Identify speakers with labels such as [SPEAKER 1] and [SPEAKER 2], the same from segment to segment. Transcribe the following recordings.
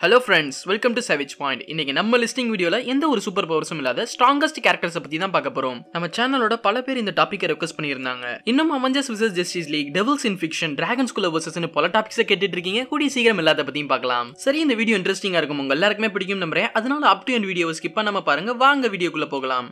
[SPEAKER 1] Hello friends, welcome to Savage Point. இன்னைக்கு நம்ம listing வீடியோல எந்த ஒரு சூப்பர் பவர்ஸும் இல்லாத ஸ்ட்ராங்கஸ்ட் கேரக்டர்ஸ் பத்தி தான் பார்க்க போறோம். நம்ம சேனலோட பல பேர் இந்த டாபிக்கை ரெக்வெஸ்ட் பண்ணியிருந்தாங்க. இன்னும் Avengers vs Justice League, devils in fiction, dragon school வர்சஸ்னு பல டாபிக்ஸை கேட்டுட்டு இருக்கீங்க. கூடிய சீக்கிரம் எல்லாத்த பத்தியும் பார்க்கலாம். சரி, இந்த வீடியோ இன்ட்ரெஸ்டிங்கா இருக்கும், உங்க எல்லாருக்குமே பிடிக்கும் நம்புறேன். அதனால அப் டு எண்ட் வீடியோவை ஸ்கிப் பண்ணாம பாருங்க. வாங்க வீடியோக்குள்ள போகலாம்.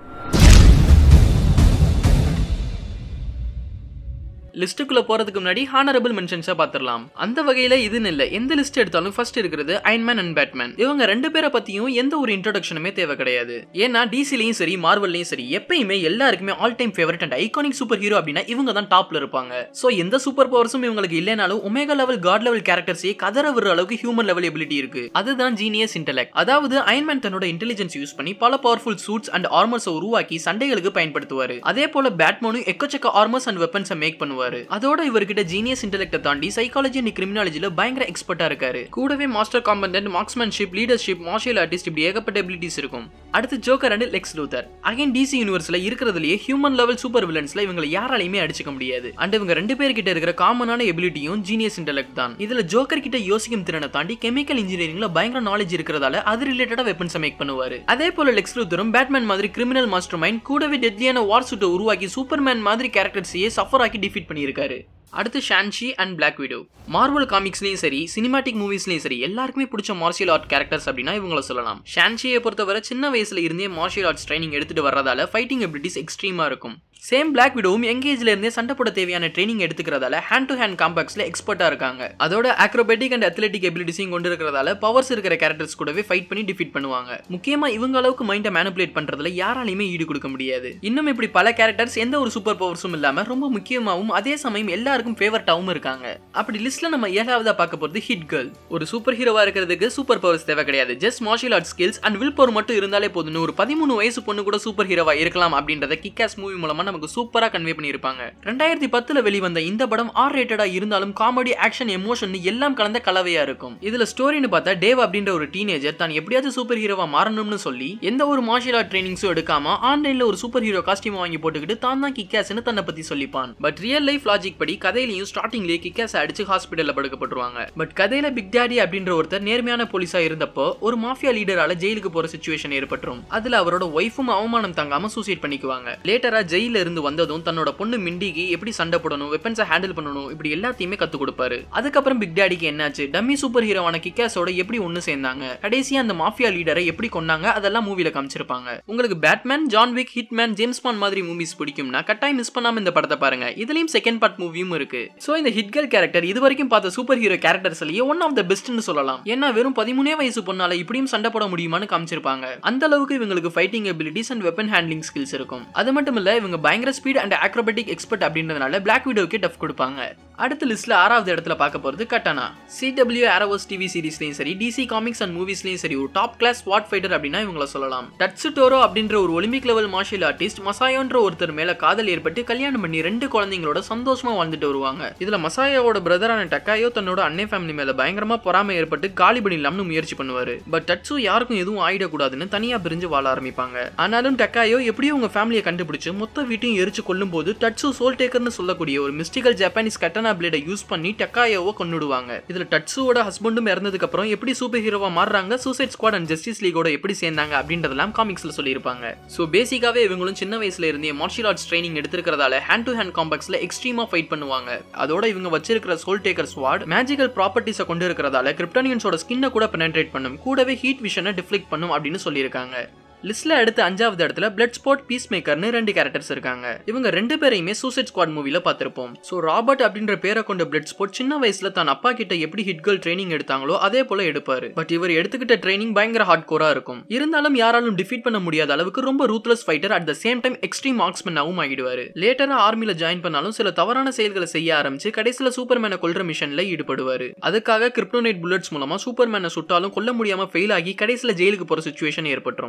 [SPEAKER 1] லிஸ்ட்டுக்குள்ள போறதுக்கு முன்னாடி ஹானரபிள் மென்ஷன்ஸா பாத்துறலாம். அந்த வகையில இதுன்னு இல்ல, எந்த லிஸ்ட் எடுத்தாலும் ஃபர்ஸ்ட் இருக்கிறது அயன்மேன் அண்ட் பேட்மேன். இவங்க ரெண்டு பேரை பத்தியும் எந்த ஒரு இன்ட்ரோடக்ஷனுமே தேவை கிடையாது. ஏன்னா டிசிலையும் சரி மார்வல்லையும் சரி எப்பயுமே எல்லாருக்குமே all time favourite and iconic super hero அப்படின்னா இவங்க தான் டாப்ல இருப்பாங்க. சோ எந்த சூப்பர் பவர்ஸும் இவங்களுக்கு இல்லைனாலும் ஒமேகா லெவல் காட் லெவல் கேரக்டர்ஸே கதற விடுற அளவுக்கு ஹியூமன் லெவல் எபிலிட்டி இருக்கு. அதுதான் ஜீனியஸ் இன்டெலெக்ட். அதாவது அயன்மேன் தன்னோட இன்டெலிஜென்ஸ் யூஸ் பண்ணி பல பவர்ஃபுல் சூட்ஸ் அண்ட் ஆர்மர்ஸ் உருவாக்கி சண்டைகளுக்கு பயன்படுத்துவாரு. அதே போல பேட்மேனும் எக்கச்சக்க ஆர்மர்ஸ் அண்ட் வெப்பன்ஸை மேக் பண்ணுவாரு. அதோட இவர்கிட்ட ஜீனியஸ் இன்டெலெக்ட தாண்டி சைக்காலஜி அண்ட் கிரிமினாலஜில பயங்கர எக்ஸ்பர்ட்டா இருக்காரு. கூடவே master combatant, marksmanship, leadership, martial artist இப்படி ஏகப்பட்ட எபிலிட்டிஸ் இருக்கும். அடுத்து Joker and Lex Luthor. Again DC யூனிவர்ஸ்ல இருக்கிறதுலயே ஹியூமன் லெவல் சூப்பர் வில்லன்ஸ்ல இவங்க யாராலையுமே அடிச்சுக்க முடியாது. அண்ட் இவங்க ரெண்டு பேர்கிட்ட இருக்கிற காமனான எபிலிட்டியும் ஜீனியஸ் இன்டெலெக்ட் தான். இதுல ஜோக்கர் கிட்ட யோசிக்கும் திறனை தாண்டி கெமிக்கல் இன்ஜினியரிங்ல பயங்கர நாலேஜ் இருக்கிறதால அது ரிலேட்டடா வெப்பன்ஸை மேக் பண்ணுவாரு. அதே போல லெக்ஸ் லூதரும் பேட்மேன் மாதிரி கிரிமினல் மாஸ்டர் மைண்ட், கூடவே டெட்லியான வார் சூட்டை உருவாக்கி சூப்பர்மேன் மாதிரி கேரக்டர்ஸையே சஃபர் ஆக்கி டிஃபீட் பண்ணியிருக்காரு. அடுத்து Shang Chi and Black Widow. Marvel காமிக்ஸ்லயும் சரி சினிமாட்டிக் மூவிஸ்லயும் சரி எல்லாருக்குமே பிடிச்ச மார்ஷியல் ஆர்ட் கேரக்டர்ஸ் அப்படின்னா இவங்கள சொல்லலாம். ஷான்ஷியை பொறுத்தவரை சின்ன வயசுல இருந்தே மார்ஷியல் ஆர்ட்ஸ் ட்ரைனிங் எடுத்துட்டு வர்றதால ஃபைட்டிங் எபிலிட்டிஸ் எக்ஸ்ட்ரீமா இருக்கும். சேம் பிளாக் விடோவும் யங் ஏஜ்ல இருந்தே சண்டை போட தேவையான ட்ரைனிங் எடுத்துக்கிறதால ஹேண்ட் டு ஹேண்ட் காம்பேக்ஸ்ல எக்ஸ்பர்ட்டா இருக்காங்க. அதோட அக்ரோபேட்டிக் அண்ட் அத்லெட்டிக் எபிலிட்டிஸையும் கொண்டு இருக்கிறதால பவர்ஸ் இருக்கிற கேரக்டர்ஸ் கூடவே ஃபைட் பண்ணி டிஃபீட் பண்ணுவாங்க. முக்கியமா இவங்க அளவுக்கு மைண்டை மேனிபுலேட் பண்றதுல யாராலையுமே ஈடு கொடுக்க முடியாது. இன்னும் இப்படி பல கேரக்டர்ஸ் எந்த ஒரு சூப்பர் பவர்ஸும் இல்லாம ரொம்ப முக்கியமாவும் அதே சமயம் எல்லாருக்கும் ஃபேவரட்டாவும் இருக்காங்க. அப்படி லிஸ்ட்ல நம்ம ஏழாவதா பார்க்க போறது ஹிட் கேர்ள். ஒரு சூப்பர் ஹீரோவா இருக்கிறதுக்கு சூப்பர் பவர்ஸ் தேவை கிடையாது. Just martial art skills and will power மட்டும் இருந்தாலே போதும். ஒரு 13 வயசு பொண்ணு கூட சூப்பர் ஹீரோவா இருக்கலாம் அப்படின்றத கிக்-ஆஸ் மூவி மூலமா நமக்கு சூப்பரா கன்வே பண்ணிருப்பாங்க. 2010ல வெளிவந்த இந்த படம் ஆர் ரேட்டடா இருந்தாலும் காமெடி, ஆக்ஷன், எமோஷன் எல்லாம் கலந்த கலவையா இருக்கும். இதுல ஸ்டோரின்னு பார்த்தா டேவ் அப்படின்ற ஒரு டீனேஜர் தான் எப்படியாவது சூப்பர் ஹீரோவா மாறணும்னு சொல்லி எந்த ஒரு மார்ஷியல் ஆர்ட் ட்ரைனிங்ஸும் எடுக்காம ஆன்லைன்ல ஒரு சூப்பர் ஹீரோ காஸ்டியூம் வாங்கி போட்டுக்கிட்டு தான் கிக்-ஆஸ்னு தன்னை பத்தி சொல்லிப்பான். பட் ரியல் லைஃப் லாஜிக் படி கதையிலையும் ஸ்டார்டிங்லயே கிக்-ஆஸ் அடிச்சு ஹாஸ்பிடல்ல படுக்கப்பட்டுருவாங்க. பட் கதையில பிக் டாடி அப்படின்ற ஒருத்தர் நேர்மையான போலீஸா இருந்தப்போ ஒரு மாஃபியா லீடரால ஜெயிலுக்கு போற சிச்சுவேஷன் ஏற்பட்டுரும். அதுல அவரோட ஒய்ஃபும் அவமானம் தாங்காம சூசைட் பண்ணிக்குவாங்க. லேட்டரா ஜெயில இருந்து வந்ததும் தன்னோட பொண்ணு மிண்டிக்கு எப்படி சண்டை போடணும், வெப்பன்ஸை ஹேண்டில் பண்ணணும், இப்படி எல்லாத்தையுமே கத்து கொடுப்பாரு. அதுக்கப்புறம் பிக் டாடிக்கு என்னாச்சு, டம்மி சூப்பர் ஹீரோவான கிக்-ஆஸோட எப்படி ஒன்னு சேர்ந்தாங்க, கடைசியா அந்த மாஃபியா லீடரை எப்படி கொன்னாங்க, அதெல்லாம் மூவில காமிச்சிருப்பாங்க. உங்களுக்கு Batman, John Wick, Hitman, James Bond மாதிரி மூவிஸ் பிடிக்கும்னா கட்டாயம் மிஸ் பண்ணாம இந்த படத்தை பாருங்க. இதுலயும் செகண்ட் பார்ட் மூவியும் இருக்கு. சோ இந்த ஹிட் கேர்ள் கேரக்டர் இது வரைக்கும் பார்த்த சூப்பர் ஹீரோ கேரக்டர்ஸ்லயே ஒன் ஆஃப் த பெஸ்ட்னு சொல்லலாம். ஏன்னா வெறும் 13 வயசு பொண்ணால இப்படியும் சண்டை போட முடியுமான்னு காமிச்சிருப்பாங்க. அந்த அளவுக்கு இவங்களுக்கு fighting abilities and weapon handling skills இருக்கும். அது மட்டும் இல்ல இவங்க பயங்கர ஸ்பீட் அண்ட் அக்ரோபேட்டிக் எக்ஸ்பர்ட் அப்படின்றதுனால பிளாக் விடோவுக்கு டஃப் கொடுப்பாங்க. அடுத்த லிஸ்ட்ல 6வது இடத்துல பார்க்க போறது கட்டானா. CW ஆரோஸ் டிவி சீரிஸ்லயும் சரி DC காமிக்ஸ் அண்ட் மூவிஸ்லயும் சரி ஒரு டாப் கிளாஸ் ஸ்வாட் ஃபைட்டர் அப்படின்னா இவங்கள சொல்லலாம். டட்சுடோரோ அப்படின்ற ஒரு ஒலிம்பிக் லெவல் மார்ஷியல் ஆர்டிஸ்ட் மசாயோன்ற ஒருத்தர் மேல காதல் ஏற்பட்டு கல்யாணம் பண்ணி 2 குழந்தைங்களோட சந்தோஷமா வாழ்ந்துட்டு வருவாங்க. இதுல மசாயோட பிரதரான டக்காயோ தன்னோட அன்னை ஃபேமிலி மேல பயங்கரமா பொறாமை ஏற்பட்டு காலி பண்ணிடலாம்னு முயற்சி பண்ணுவாரு. பட் டட்சு யாருக்கும் எதுவும் ஆயிடக்கூடாதுன்னு தனியா பிரிஞ்சு வாழ ஆரம்பிப்பாங்க. ஆனாலும் டக்காயோ எப்படியும் உங்க ஃபேமிலியை கண்டுபிடிச்சு மொத்த வீட்டையும் எரிச்சு கொல்லும் போது டட்சு சோல் டேக்கர்னு சொல்லக்கூடிய ஒரு மிஸ்டிகல் ஜப்பானீஸ் கட்டானா பிளேடை யூஸ் பண்ணி டக்காயோவை கொன்னுடுவாங்க. இதுல டட்சுவோட ஹஸ்பண்டும் இறந்ததுக்கு அப்புறம் எப்படி சூப்பர் ஹீரோவா மாறுறாங்க, சூசைட் ஸ்குவாட் அண்ட் ஜஸ்டிஸ் லீகோட எப்படி சேர்ந்தாங்க அப்படின்றதெல்லாம் காமிக்ஸ்ல சொல்லியிருப்பாங்க. சோ பேசிக்காவே இவங்களும் சின்ன வயசுல இருந்தே மார்ஷியல் ஆர்ட்ஸ் ட்ரைனிங் எடுத்திருக்கிறதால ஹேண்ட் டு ஹேண்ட் காம்பேக்ஸ்ல எக்ஸ்ட்ரீமா ஃபைட் பண்ணுவாங்க. அதோட இவங்க வச்சிருக்கிற சோல் டேக்கர் ஸ்வாட் மேஜிக்கல் ப்ராப்பர்ட்டிஸை கொண்டு இருக்கிறதால கிரிப்டானியன்ஸோட ஸ்கின்னை கூட பெனட்ரேட் பண்ணும், கூடவே ஹீட் விஷனை டிஃப்ளெக்ட் பண்ணும் அப்படின்னு சொல்லியிருக்காங்க. லிஸ்ட்ல அடுத்த 5வது இடத்துல பிளட் ஸ்பாட், பீஸ் மேக்கர்னு 2 கேரக்டர்ஸ் இருக்காங்க. இவங்க 2 பேரையுமே சூசைட் ஸ்குவாட் மூவில பார்த்திருப்போம். சோ ராபர்ட் அப்படின்ற பேரை கொண்ட பிளட் ஸ்பாட் சின்ன வயசுல தான் அப்பா கிட்ட எப்படி ஹிட் கேர்ள் ட்ரைனிங் எடுத்தாங்களோ அதே போல எடுப்பாரு. பட் இவர் எடுத்துக்கிட்ட ட்ரைனிங் பயங்கர ஹார்ட் கோரா இருக்கும். இருந்தாலும் யாராலும் டிஃபீட் பண்ண முடியாத அளவுக்கு ரொம்ப ruthless fighter, at the same time extreme மார்க்ஸ்மேனாவும் ஆகிடுவாரு. லேட்டரா ஆர்மில ஜாயின் பண்ணாலும் சில தவறான செயல்களை செய்ய ஆரம்பிச்சு கடைசியில சூப்பர்மேனை கொல்ற மிஷன்ல ஈடுபடுவாரு. அதுக்காக கிரிப்டோனைட் புல்லட்ஸ் மூலமா சூப்பர்மேனை சுட்டாலும் கொல்ல முடியாம ஃபெயில் ஆகி கடைசியில ஜெயிலுக்கு போற சிச்சுவேஷன் ஏற்பட்டுரும். அதுக்கப்புறம்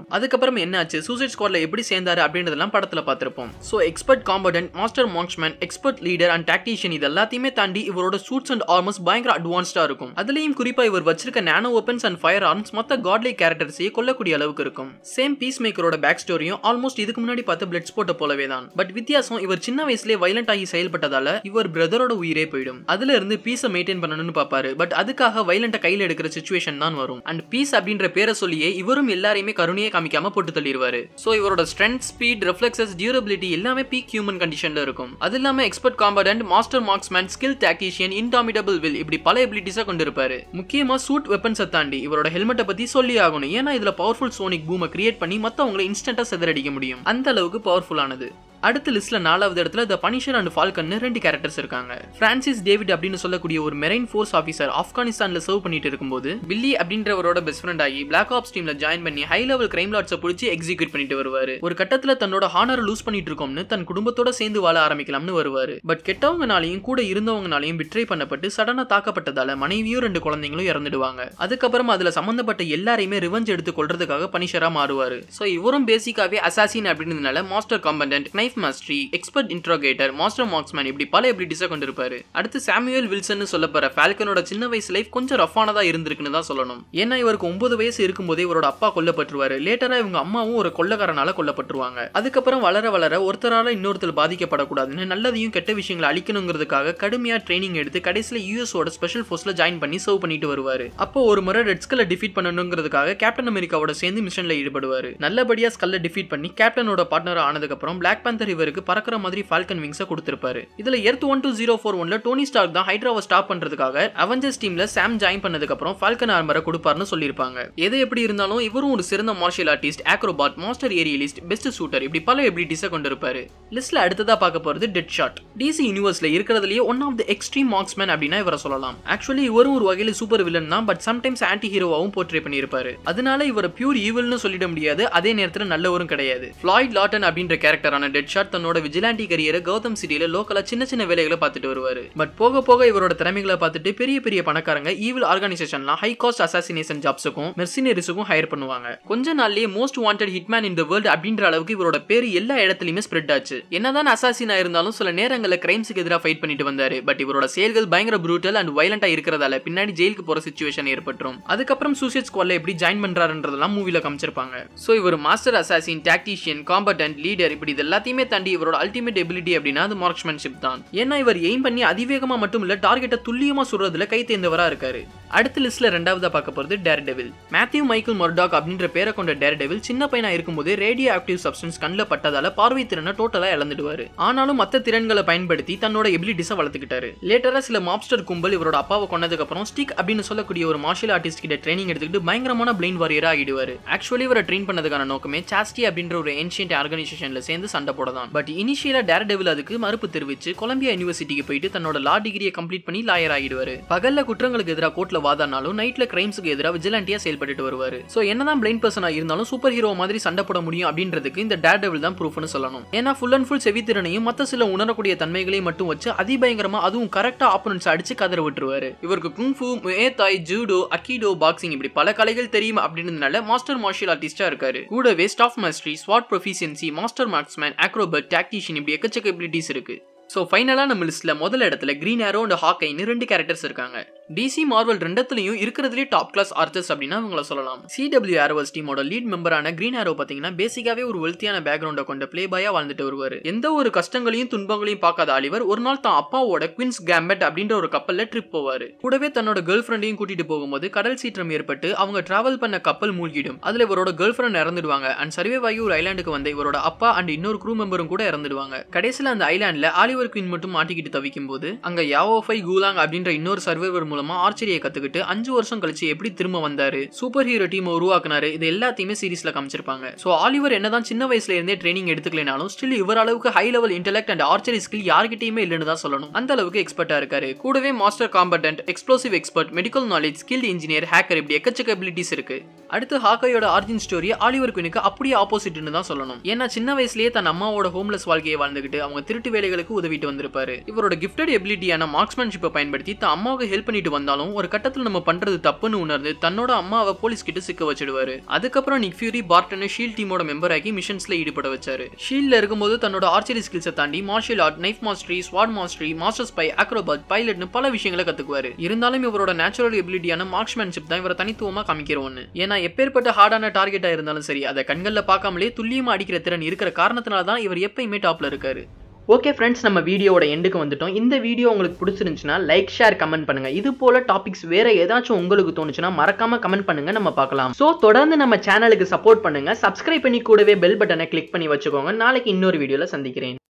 [SPEAKER 1] அதுக்கப்புறம் என்னாச்சு, சூசைட் ஸ்குவாட்ல எப்படி சேர்ந்தாரு அப்படின்றதெல்லாம் படத்துல பார்த்திருப்போம். So expert competent, master marksman, expert leader and tactician இது எல்லாத்தையுமே தாண்டி இவரோட சூட்ஸ் அண்ட் ஆர்மர்ஸ் பயங்கர அட்வான்ஸ்டா இருக்கும். அதுலயும் குறிப்பா இவர் வச்சிருக்க nano weapons and firearms மொத்த காட்லைக் கேரக்டர்ஸையே கொல்லக்கூடிய அளவுக்கு இருக்கும். சேம் பீஸ் மேக்கரோட பேக் ஸ்டோரியும் ஆல்மோஸ்ட் இதுக்கு முன்னாடி பார்த்த பிளட் ஸ்போர்ட்ட போலவே தான். பட் வித்தியாசம் இவர் சின்ன வயசுலயே வயலண்ட் ஆகி செயல்பட்டதால இவர் பிரதரோட உயிரே போயிடும். அதுல இருந்து பீஸை மெயின்டைன் பண்ணணும்னு பாப்பாரு. பட் அதுக்காக வயலண்ட கையில எடுக்கிற சிச்சுவேஷன் தான் வரும். அண்ட் பீஸ் அப்படின்ற பேரை சொல்லியே இவரும் எல்லாரையுமே கருணையே காமிக்காம போட்டு தள்ளிடுவாரு. சோ இவரோட ஸ்ட்ரென்த், ஸ்பீட், ரிஃப்ளெக்சஸ், டியூரபிலிட்டி எல்லாமே பீக் ஹியூமன் கண்டிஷன்ல இருக்கும். அது இல்லாம expert competent, master marksman, skill tactician, indomitable will இப்படி பல எபிலிட்டிஸா கொண்டிருப்பாரு. முக்கியமா சூட் வெப்பன்ஸை தாண்டி இவரோட ஹெல்மெட்டை பத்தி சொல்லி ஆகணும். ஏன்னா இதுல பவர்ஃபுல் சோனிக் பூமை கிரியேட் பண்ணி மத்தவங்களை இன்ஸ்டன்டா செதறடிக்க முடியும். அந்த அளவுக்கு பவர்ஃபுல்லானது. அடுத்த லிஸ்ட்ல 4வது இடத்துல the Punisher and Falcon 2 characters இருக்காங்க. பிரான்சிஸ் டேவிட் அப்படின்னு சொல்லக்கூடிய ஒரு மெரைன் ஃபோர்ஸ் ஆபீசர் ஆப்கானிஸ்தான்ல சர்வ் பண்ணிட்டு இருக்கும்போது பில்லி அப்படின்றவரோட பெஸ்ட் ஃப்ரெண்ட் ஆகி பிளாக் ஆப்ஸ் டீம்ல ஜாயின் பண்ணி ஹை லெவல் கிரைம் லார்ட்ஸை பிடிச்சி எக்ஸிக்யூட் பண்ணிட்டு வருவாரு. ஒரு கட்டத்துல தன்னோட ஹானரை லூஸ் பண்ணிட்டு இருக்கோம்னு தன் குடும்பத்தோட சேர்ந்து வாழ ஆரம்பிக்கலாம்னு வருவாரு. பட் கெட்டவங்கனாலையும் கூட இருந்தவங்கனாலையும் பிட்ரை பண்ணப்பட்டு சடனா தாக்கப்பட்டதால மனைவியும் 2 குழந்தைங்களும் இறந்துடுவாங்க. அதுக்கப்புறம் அதுல சம்பந்தப்பட்ட எல்லாரையுமே ரிவெஞ்ச் எடுத்து கொள்றதுக்காக பனிஷரா மாறுவாரு. சோ இவரும் பேசிக்காவே அசாசின் அப்படின்றதுனால master combatant, knife mastery, expert interrogator, master marksman இப்படி பல எபிலிட்டிஸை கொண்டிருப்பாரு. அடுத்து சாமுவேல் வில்சன் சொல்லப்போற ஃபால்கனோட சின்ன வயசு லைஃப் கொஞ்சம் ரஃபானதா இருந்திருக்குன்னு தான் சொல்லணும். ஏன்னா இவருக்கு 9 வயசு இருக்கும்போதே இவரோட அப்பா கொல்லப்பட்டுருவாரு. லேட்டரா இவங்க அம்மாவும் ஒரு கொள்ளக்காரனால கொல்லப்பட்டுருவாங்க. அதுக்கப்புறம் வளர வளர ஒருத்தரால இன்னொருத்தர் பாதிக்கப்படக்கூடாதுன்னு நல்லதையும் கெட்ட விஷயங்களை அழிக்கணுங்கிறதுக்காக கடுமையா ட்ரைனிங் எடுத்து கடைசியில யூஎஸோட ஸ்பெஷல் ஃபோர்ஸ்ல ஜாயின் பண்ணி சர்வ் பண்ணிட்டு வருவாரு. அப்போ ஒரு முறை ரெட் ஸ்கல்ல டிஃபீட் பண்ணணுங்கிறதுக்காக கேப்டன் அமெரிக்காவோட சேர்ந்து மிஷன்ல ஈடுபடுவாரு. நல்லபடியா ஸ்கல்ல டிஃபீட் பண்ணி கேப்டனோட பார்ட்னர் ஆனதுக்கு அப்புறம் பிளாக் பேந்தர் இவருக்கு பறக்கிற மாதிரி ஃபால்கன் விங்ஸை கொடுத்திருப்பாரு. இதுல எர்த் 12041ல டோனி ஸ்டார்க் தான் ஹைட்ராவை ஸ்டாப் பண்றதுக்காக அவெஞ்சர்ஸ் டீம்ல சாம் ஜாயின் பண்ணதுக்கு அப்புறம் ஃபால்கன் ஆர்மரை கொடுப்பார்னு சொல்லிருப்பாங்க. எது எப்படி இருந்தாலும் இவரும் ஒரு சிறந்த martial artist, acrobat, master aerialist, best shooter இப்படி பல எபிலிட்டிஸை கொண்டிருப்பாரு. லிஸ்ட்ல அடுத்ததா பார்க்க போறது டெட் ஷாட். டிசி யூனிவர்ஸ்ல இருக்கிறதுலயே one of the extreme marksman அப்படின்னா இவரை சொல்லலாம். ஆக்சுவலி இவரும் ஒரு வகையில சூப்பர் வில்லன் தான். பட் சம்டைம்ஸ் ஆன்டி ஹீரோவாவும் போர்ட்ரே பண்ணியிருப்பாரு. அதனால இவரை பியூர் ஈவில்னு சொல்லிட முடியாது. அதே நேரத்துல நல்லவரும் கிடையாது. ஃப்ளாய்ட் லாட்டன் அப்படின்ற கேரக்டரான டெட் ஷாட் தன்னோட விஜிலாண்டி கரியரை கௌதம் சிட்டில லோக்கலா சின்ன சின்ன வேலைகளை பார்த்துட்டு வருவாரு. பட் போக போக இவரோட திறமைகளை பார்த்துட்டு பெரிய பெரிய பணக்காரங்க ஈவில் ஆர்கனைசேஷன்லாம் ஹை காஸ்ட் அசாசினேஷன் ஜாப்ஸுக்கும் மெர்சினரிஸுக்கும் ஹையர் பண்ணுவாங்க. கொஞ்ச நாள்லயே most wanted hitman in the world அப்படின்ற அளவுக்கு இவரோட பேரு எல்லா இடத்துலயுமே ஸ்ப்ரெட் ஆச்சு. என்னதான் அசாசினா இருந்தாலும் சில நேரங்கள்ல கிரைம்ஸுக்கு எதிராக ஃபைட் பண்ணிட்டு வந்தாரு. பட் இவரோட செயல்கள் பயங்கர ப்ரூட்டல் அண்ட் வயலண்டா இருக்கிறதால பின்னாடி ஜெயிலுக்கு போற சிச்சுவேஷன் ஏற்பட்டுரும். அதுக்கப்புறம் சூசைட் ஸ்குவாட்ல எப்படி ஜாயின் பண்றாருன்றதெல்லாம் மூவில காமிச்சிருப்பாங்க. சோ இவர் master assassin, tactician, combatant, leader இப்படி எல்லாத்தையுமே தாண்டி இவரோட அல்டிமேட் எபிலிட்டி அப்படின்னா அது மார்க்ஸ்மேன்ஷிப் தான். ஏன்னா இவர் எய்ம் பண்ணி அதிவேகமா மட்டும் இல்ல டார்கெட்டை துல்லியமா சுடுறதுல கை தேர்ந்தவரா இருக்காரு. அடுத்த லிஸ்ட்ல 2வதா பார்க்க போறது டேர்டெவில். மேத்யூ மைக்கேல் மர்டாக் அப்படின்ற பேரை கொண்ட டேர்டெவில் சின்ன பையனா இருக்கும்போது ரேடியோ ஆக்டிவ் சப்ஸ்டன்ஸ் கண்ணில் பட்டதால பார்வை திறனை டோட்டலா இழந்துடுவாரு. ஆனாலும் மத்த திறன்களை பயன்படுத்தி தன்னோட எபிலிட்டிஸை வளர்த்துக்கிட்டாரு. லேட்டரா சில மாப்ஸ்டர் கும்பல் இவரோட அப்பாவை கொண்டதுக்கு அப்புறம் ஸ்டிக் அப்படின்னு சொல்லக்கூடிய ஒரு மார்ஷியல் ஆர்டிஸ்ட் கிட்ட ட்ரைனிங் எடுத்துக்கிட்டு பயங்கரமான பிளைண்ட் வாரியரா ஆகிடுவாரு. ஆக்சுவலி இவரை ட்ரெயின் பண்ணதுக்கான நோக்கமே சாஸ்டி அப்படின்ற ஒரு ஏன்ஷியன்ட் ஆர்கனைசேஷன்ல சேர்ந்து சண்டை போடதான். பட் இனிஷியலா டேர்டெவில் அதுக்கு மறுப்பு தெரிவிச்சு கொலம்பியா யூனிவர்சிட்டிக்கு போயிட்டு தன்னோட லா டிகிரியை கம்ப்ளீட் பண்ணி லாயர் ஆகிடுவாரு. பகல்ல குற்றங்களுக்கு எதிராக கோர்ட்ல வாதாடினாலும் நைட்ல கிரைம்ஸ்க்கு எதிராக விஜிலண்டியா செயல்பட்டு வருவாரு. சோ என்னதான் பிளைண்ட் பர்சனா இருந்தாலும் சூப்பர் ஹீரோ மாதிரி சண்டை போட முடியும் அப்படின்றதுக்கு இந்த டேர்டெவில் தான் ப்ரூஃப்னு சொல்லணும். ஏன்னா ஃபுல் அண்ட் ஃபுல் செவித்திறனையும் மத்த சில உணரக்கூடிய தன்மைகளையும் மட்டும் வச்சு அதிபயங்கரமா அதுவும் கரெக்டா ஆப்போனன்ட்ஸ் அடிச்சு கதற விட்டுருவாரு. இவருக்கு குங்ஃபு, முயே தாய், ஜூடோ, அக்கிடோ, பாக்ஸிங் இப்படி பல கலைகள் தெரியும் அப்படின்றதுனால மாஸ்டர் மார்ஷியல் ஆர்டிஸ்டா இருக்காரு. கூடவே staff mastery, sword proficiency, master marksman, acrobat, tactician இப்படி எக்கச்சக்க எபிலிட்டிஸ் இருக்கு. சோ ஃபைனலா நம்ம லிஸ்ட்ல முதல் இடத்துல கிரீன் ஆரோ அண்ட் ஹாக்கைன்னு 2 கேரக்டர்ஸ் இருக்காங்க. டிசி மார்வல் ரெண்டத்துலயும் இருக்கிறதுலே டாப் கிளாஸ் ஆர்டிஸ்ட் அப்படின்னா அவங்கள சொல்லலாம். CW ஆரோஸ் டீமோட லீட் மெம்பரான கிரீன் ஆரோ பாத்தீங்கன்னா பேசிக்காவே ஒரு வெல்த்தியான பேக்ரவுண்ட கொண்ட பிளே பாயா வாழ்ந்துட்டு வருவாரு. எந்த ஒரு கஷ்டங்களையும் துன்பங்களையும் பார்க்காத ஆலிவர் ஒரு நாள் தான் அப்பாவோட குவின்ஸ் கேம்பட் அப்படின்ற ஒரு கப்பல்ல ட்ரிப் போவாரு. கூடவே தன்னோட கேர்ள் ஃப்ரெண்டையும் கூட்டிட்டு போகும்போது கடல் சீற்றம் ஏற்பட்டு அவங்க டிராவல் பண்ண கப்பல் மூழ்கிடும். அதுல இவரோட கேர்ள் ஃப்ரெண்ட் இறந்துடுவாங்க. அண்ட் சர்வைவ் ஆகி ஒரு ஐலாண்டுக்கு வந்து இவரோட அப்பா அண்ட் இன்னொரு க்ரூ மெம்பரும் கூட இறந்துடுவாங்க. கடைசியில அந்த ஐலாண்ட்ல ஆலிவர் குயின் மட்டும் மாட்டிக்கிட்டு தவிக்கும் போது அங்க யாவோஃபை கூலாங் அப்படின்ற இன்னொரு சர்வைவர் மூலமா ஆர்ச்சரியை கத்துக்கிட்டு 5 வருஷம் கழிச்சு எப்படி திரும்ப வந்தாரு, சூப்பர் ஹீரோ டீம் உருவாக்குனாரு, இது எல்லாத்தையுமே சீரிஸ்ல காமிச்சிருப்பாங்க. சோ ஆலிவர் என்னதான் சின்ன வயசுல இருந்தே ட்ரைனிங் எடுத்துக்கலனாலும் ஸ்டில் இவர் அளவுக்கு high level intellect and archery skill யார்கிட்டயுமே இல்லைன்னு தான் சொல்லணும். அந்த அளவுக்கு எக்ஸ்பர்ட்டா இருக்காரு. கூடவே master combatant, explosive expert, medical knowledge, skilled engineer, hacker இப்படி எக்கச்சக்க எபிலிட்டிஸ் இருக்கு. அடுத்து ஹாக்காயோட ஆரிஜின் ஸ்டோரி ஆலிவர் குயினுக்கு அப்படியே ஆப்போசிட்னு தான் சொல்லணும். ஏன்னா சின்ன வயசுலயே தன் அம்மாவோட ஹோம்லெஸ் வாழ்க்கையை வாழ்ந்துகிட்டு அவங்க திருட்டு வேலைகளுக்கு உதவிட்டு வந்திருப்பாரு. இவரோட கிஃப்டட் எபிலிட்டியான மார்க்ஸ்மேன்ஷிப்பை பயன்படுத்தி தான் அம்மாவுக்கு ஹெல்ப் பண்ணிட்டு வந்தாலும் ஒரு கட்டத்தில் நம்ம பண்றது தப்புன்னு உணர்ந்து தன்னோட அம்மாவை போலீஸ் கிட்ட சிக்க வச்சிடுவாரு. அதுக்கப்புறம் நிக் ஃபியூரி பார்டன் ஷீல்ட் டீமோட மெம்பர் ஆகி மிஷன்ஸ்ல ஈடுபட வச்சாரு. ஷீல்ட்ல இருக்கும்போது தன்னோட ஆர்ச்சரி ஸ்கில்ஸை தாண்டி martial art, knife mastery, sword mastery, master spy, acrobat, பைலட்னு பல விஷயங்களை கத்துக்குவாரு. இருந்தாலும் இவரோட நேச்சுரல் எபிலிட்டியான மார்க்ஸ்மேன்ஷிப் தான் இவரை தனித்துவமா காமிக்கிற ஒண்ணு. ஏன்னா எப்பேற்பட்ட ஹார்டான டார்கெட்டா இருந்தாலும் சரி அதை கண்கள்ல பார்க்காமலே துல்லியமா அடிக்கிற திறன் இருக்கிற காரணத்தினால தான் இவர் எப்பயுமே டாப்ல இருக்காரு. ஓகே ஃப்ரெண்ட்ஸ், நம்ம வீடியோட எண்டுக்கு வந்துட்டோம். இந்த வீடியோ உங்களுக்கு பிடிச்சிருந்துச்சுன்னா லைக், ஷேர், கமெண்ட் பண்ணுங்க. இது போல டாபிக்ஸ் வேற ஏதாச்சும் உங்களுக்கு தோணுச்சுன்னா மறக்காம கமெண்ட் பண்ணுங்க, நம்ம பார்க்கலாம். சோ தொடர்ந்து நம்ம சேனலுக்கு சப்போர்ட் பண்ணுங்க. சப்ஸ்கிரைப் பண்ணி கூடவே பெல் பட்டனை கிளிக் பண்ணி வச்சுக்கோங்க. நாளைக்கு இன்னொரு வீடியோல சந்திக்கிறேன்.